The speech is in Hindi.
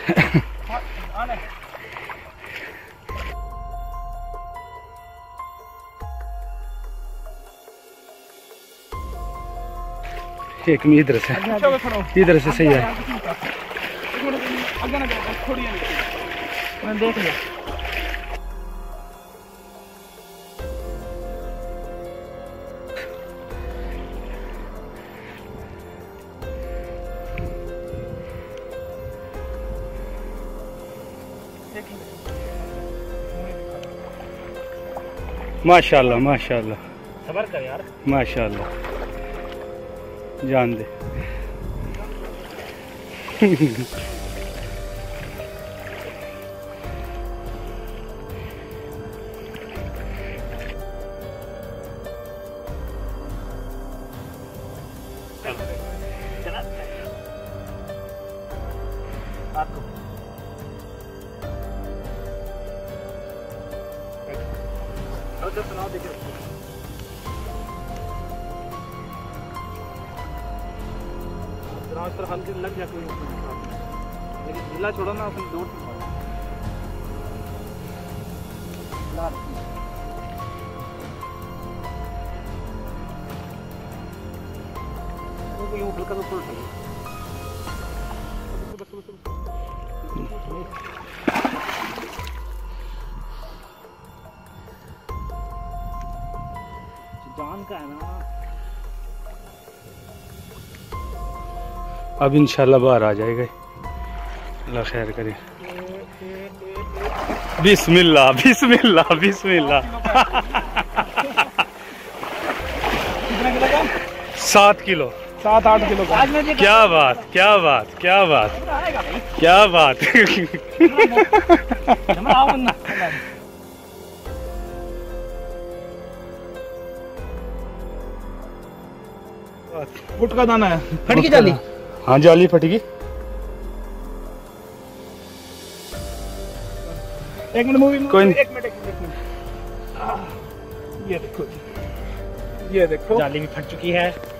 एक में इधर से सही है। देख लिया माशाल्लाह माशाल्लाह, सबर कर यार, माशाल्लाह, जान दे। हल्के लग जाए कोई ढीला छोड़ो ना अपनी दौड़ हल्का तो थोड़ा जान का है ना। अब इंशाल्लाह बाहर आ जाएगा, अल्लाह खैर करे। बिस्मिल्लाह बिस्मिल्लाह बिस्मिल्लाह। 7 किलो 7-8 किलो का। क्या बात क्या बात क्या बात क्या बात। फुट का दाना है। फट की जाली? हाँ जाली फटेगी। 1 मिनट मूवी कोई नहीं। 1 मिनट ये देखो जाली भी फट चुकी है।